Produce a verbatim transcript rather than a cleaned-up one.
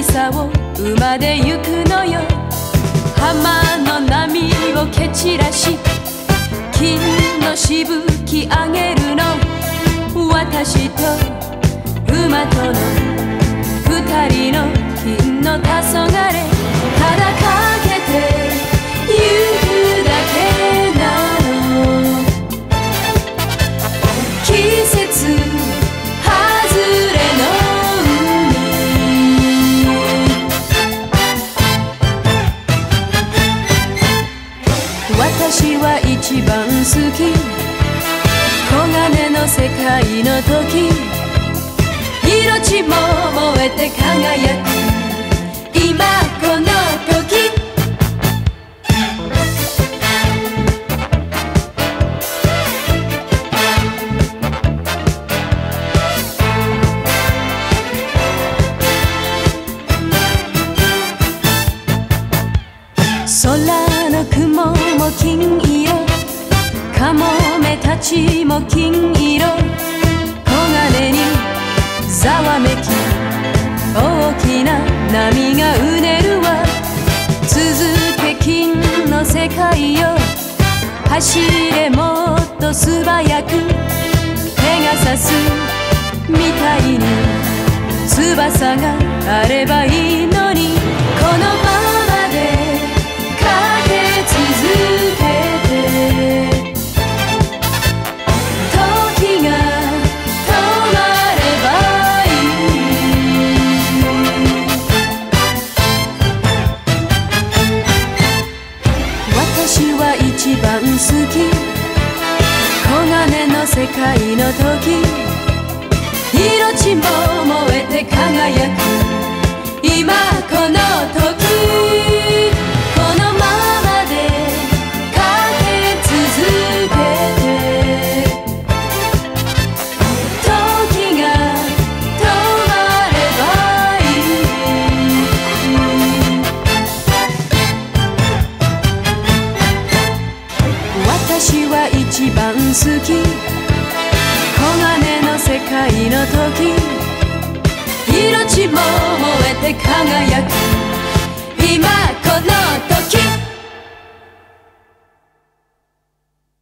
さを馬で行くのよ。浜の波を蹴散らし金のしぶき上げるの。私と馬との二人の金の黄昏、ただかけてゆくだけなの。季節外れの海、私は一番好き黄金の世界の時。命も燃えて輝く今この時。空の雲も金色、カモメたちも金色。黄金にざわめき大きな波がうねるわ。続け金の世界よ、走れもっと素早く。ペガサスみたいに翼があればいいのに。このままで駆け続けて時が止まればいい。私は一番好き黄金の世界の時。命も燃えて輝く今この時。このままで駆け続けて時が止まればいい。私は一番好き黄金の世界の時。命も燃えて輝く今